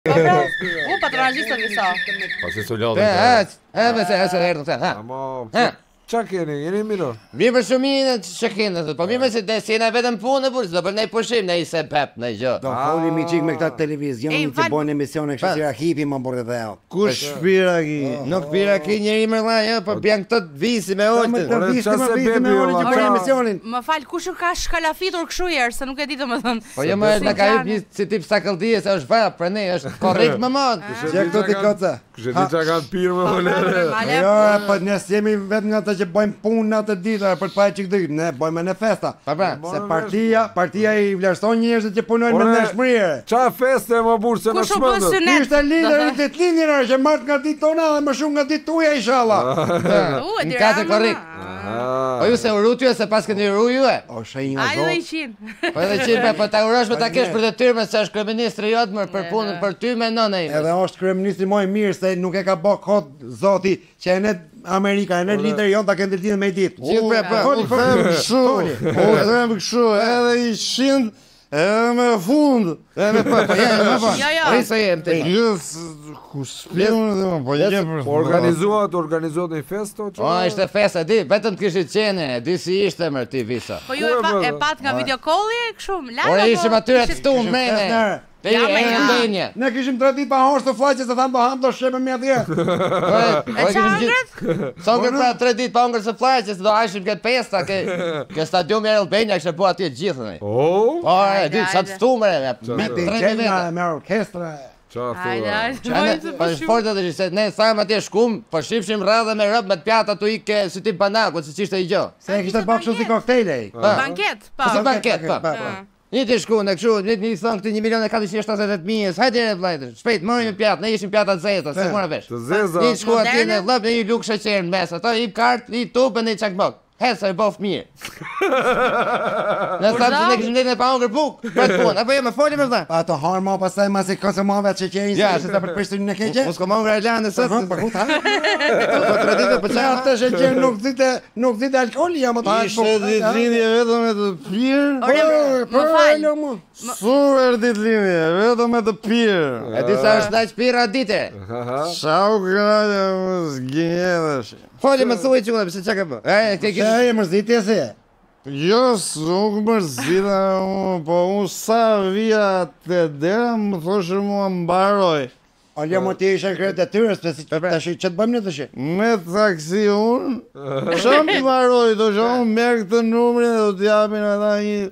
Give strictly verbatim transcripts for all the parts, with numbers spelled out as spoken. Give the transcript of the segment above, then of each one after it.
Po pra, u patronazhista visa. Po si su lodhën. E, e, e, se, e, se, erdhën, se, ha. Amo, Ha. qa keni, jeni miro? Mirë për shuminë, që kene, po mirë se dhe si jena vetëm punë, por s'do për nej pushim, nej se pep, nej gjë. Do foli mi qik me këta televizion Ej, që fal- bojnë emisione kështë si rahipi më bërë dhe eo. Kush shpira ki? Nuk pira ki njeri më dha, jo, po bjan këto visi me Me oltën. të Ore, visi qa më se visi bebi, me orë që valla, bojnë qa- emisionin. Më fal, kush u ka shkalafitur kështu herë, se nuk e di domethënë. Po jo më na ka hip një si tip sakëldije se është vap, për ne është korrekt më mod. Që këto t'i koca. Kështë di qa kanë pirë më vëllere. Jo, po nes jemi vetë nga të që bojmë punë në atë dita për të pa e qikë dytë, ne bojmë në festa. Pa pra, Se partia, partia i vlerëson njerëzit që punojnë me Ore, ndeshmërire. Qa feste më burë se në Kush u bë shmëndët? synet? Ishte lider i të të linjëra që martë nga ditë tona dhe më shumë nga ditë tuja inshallah. U, e në di katër korrekt. Po ju se urutu e se pas këni uru ju e? O shenjë nga Ajde dhe i zotë. qinë. Po edhe qirë po ta urosh me ta kesh për detyrme se është kryeministri jotë më për punën për ty me nëna ime. Edhe është kryeministri më i mirë se nuk e ka bë kot zoti që e ne Amerika, e ne lider jonë ta kenë ditë me i ditë. Gjithë pra, pra, Foli, U foli. them kështu, u them kështu, edhe i shind, edhe me fund. E me po, po jenë më po. Jo, jo. Risa jem të. Gjithë ku s'pjemun dhe më, po jem për... Po organizuat, organizuat një festo? që- O, ishte festa, di, vetëm të kishit qene, di si ishte mërë ti visa. Po ju e, pa, e pat nga videokolli kështu, live Ore apo ishim atyre të ishit- ftumë mene. Fesnare. Te Ja, me e ja. ndenje. Ne kishim tre ditë pa hosh të flaqe se thamë do ham do shepe me atje. E qa hangret? Songër pra tre ditë pa hongër së flaqës, do hajshim këtë pesta, ke, ke stadiumi e Albania, kështë po atje gjithë. Oh, Po, e, Hajde, di, sa të hajde. ftumë, e, Me tre të me gjenja vete. me orkestra. qa Hajde, thua? hajde. Qa ne, po shportet është se ne thamë atje shkum, po shifshim rradhe me rëb me të pjata tu i ke si tip banaku, si qishte i gjo. Se e kishte bërë kështu si koktejle. Banket, po. Si banket, po. Ah. Një të shku në këshu, një një thonë këtë një milion e katërqind e shtatëdhjetë mijës, hajde e vlajtër, shpejt, mërim një pjatë, ne ishim pjata të zeta, se mora vesh. Të zeza. Një shku atje në Moderne? vllap, një luk sheqer në mes, ato i kartë, i tupë, një çakbok. Hesa e bof mirë. Në thamë se ne kishim letën e pa hongër buk, për të punë, apo jo me foli me vlla. Pa ato harë ma pasaj ma si konsumave atë qeqerin Ja, se se ta për prishtin në keqe. Mos komon grajlanë sot. Aha, për ku ta? Po traditë po Se çfarë? atë sheqer nuk zite, nuk zite alkoholi, jam atë. Ishte ditëlindje vetëm me të pirë, Ore, më fal. su er ditëlindje, vetëm me të pirë. E di sa është daq pirra dite. Qa u kralja më zgjenjedesh. Foli më thuaj çuna, pse çka ka bë? E, ke Se ke e mërzitje se. Jo, s'uk mërzita, unë, po unë sa vija të dera më thoshë mua mbaroj. O lja mo ti ishe kret e tyre, se si të shi, që të bëjmë në të shi? Me taksi unë, qa më mbaroj, do që unë merë këtë numrin dhe do t'japin ata një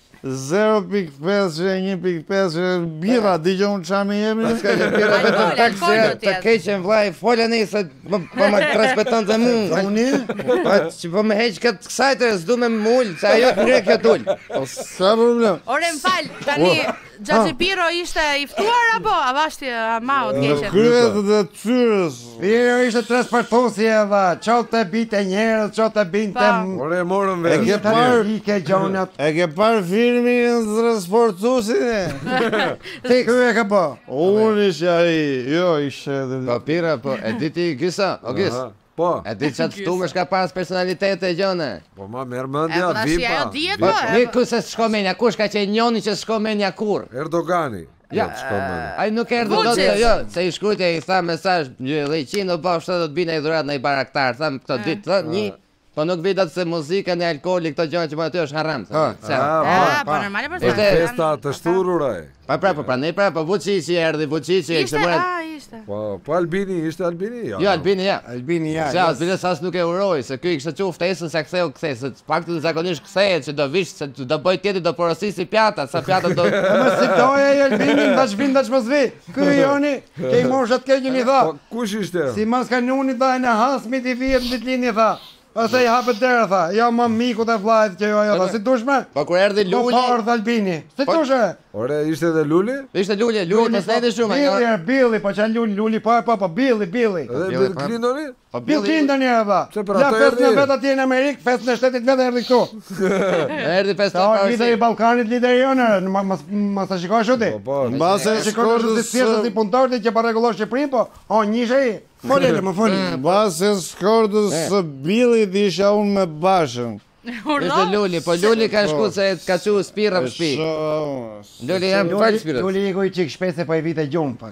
zero pikë pesë që një pikë pesë që birra, di që unë qa me jemi? Ska që pirra vetëm Alkohol, taksi alkohol do të t'jetë. keqen vllai, fola ne se po po më transmeton të mua. Unë? Po që po më heq këtë kësajtë, s'du me mul, se ajo të ngre kjo tul. Po s'ka problem. Ore, më fal, tani Xhaxhi Piro ishte i ftuar apo avashti ama o të keqen? Kryet dhe tyrës. Piro ishte transportuesi e dha, qote bite njerës, qote binte... Pa. Ore, morëm E ke vesh. parë, I ke gjonat. e ke parë filmin transportusin e? Ti kërë e ka po? Unë ishe ai, jo ishe Po dhe... pira, po e di ti Gysa, o Gys. Aha. Po, E di çat ftumesh ka pas personalitete gjone. po ma merë E, mëndja, po tash vipa. ajo dihet, Po po. mi ku se s'shko menja, kush ka qenë njoni që s'shko menja kur? Erdogani. Ja. Jo, t'shko mëndja. Ai nuk erdhi dot, Vučić. jo, se i shkruajtja i tha mesazh, një dhjetë do bëj shtatë do të binë ai dhurat në i baraktar, tham këto ditë, thë, një, po nuk vi dot se muzika në alkooli këto gjëra që më aty është haram. Ha, Se. Ah, Ah, po. po normale për Ishte sa. Festa të shturura e. Pa pra, po pra, ne pra, po Vučići erdhi, Vučići Ishte, kishte bërë. ah, ishte. Po, po Albini, ishte Albini? Jo, Albini ja. Albini ja. Se Albini sas nuk e uroj, se ky kishte qenë ftesën se ktheu kthej, se paktën zakonisht kthehet që do vish se do bëj tjetër do porosisi pjata, sa pjata do. Më si doja e Albini, dash vin, dash mos vi. Ky joni, ke i morshat keqen i tha. Po, kush ishte? Si mas kanuni tha e në hasmit i vijet në ditlini tha. Ose i hapet dera tha, jo më miku të vlajt që jo ajo tha, si dushme? Po kur erdhi Po Luli, pa ardh Albini. Si dushe? Ore, ishte dhe Luli? ishte Luli, Luli mos ndajte shumë. Billi, jo. er, Billi, po që Luli, Luli, po e po, po, Billi, Billi. Edhe Billy, Bill pa. Clintoni? Po Bill Billi Clinton e dha. Se për La ato festën e erdhi. vet atje në Amerikë, festën e shtetit vetë erdhi këtu. erdhi festa Ta parë. lideri i Ballkanit, lideri jonë, mos mos ta shikosh shuti. Po, po. Në base e Shikosh shuti si thjesht si shkordës... punëtorët që pa rregullosh Shqipërinë, po, o njëshe i. Foli, le, më foli. Në base e shkordës së Billit isha unë me bashën. Ishte Luli, po Luli ka shku se ka qu spirra për shtëpi. Shoh, Luli jam fal spirra. Luli i ku i çik shpese po i vite gjumë pak.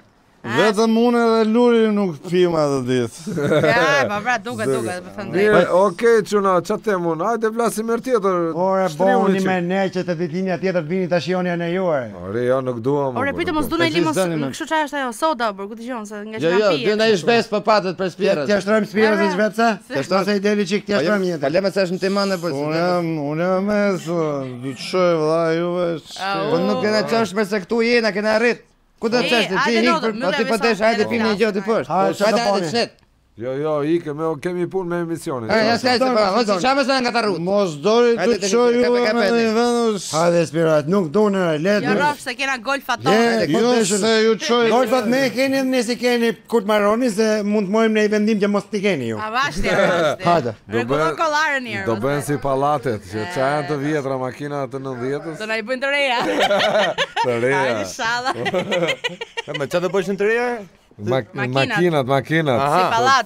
Vetëm unë edhe Luli nuk pim atë ditë. Ja, pa pra, duke, duke, për thënë Mirë, drejtë. okej, çuna, ç'a them unë? Hajde vlasim herë tjetër. Ore, shtriuni boni që- me ne që të ditëlindja tjetër vini ta shihoni në juaj. Ore, jo nuk duam. Ore, pite mos Po, dunaj gjithë limos, dëni me- kështu çfarë është ajo, soda, për ku dëgjon se nga Jo, që jo, na dy ndaj shpes për patët për spjerët. T'ja shtrojmë spirën si zvetësa? T'ja T'ja shtrojmë i deli qik, t'ja shtrojmë jetë. Kaleme se është në timane për Unë jam, unë jam mes, du të shoj vëlla juve. Po nuk kena çështë për se këtu jena, kena arrit. Ku do të E, çështë? Ti hajde, hik Lodë, për mbyll aty e po tesh, vison, hajde edhe pini një flas. gjë ti poshtë. Hajde, Hajde, çfarë hajde boni? shnet. Jo, jo, ike, me kemi punë me emisionin. Ej, ja s'ka se po, mos i çamë se nga ta rrut. Mos dori Hajde, të të shoj kape, juve kape, me kape. një vendus. Hajde spirat, nuk dunë, le Jo rraf se kena golfa Le, tonë. Jo Quotation. se ju çoj. Golfat me keni, nëse keni kur të marroni se mund të mojmë në i vendim që mos t'i keni ju. A vashti, a vashti. Hajde. Do Rregullon bën- kollarën njërë. Do bën si pallatet, që ça janë të vjetra makina të nëntëdhjetës. Do na i bëjnë të reja. Të reja. Hajde shala. Me çfarë do bësh në të reja? Mak- Makinat. Makinat, makinat. Si pallat.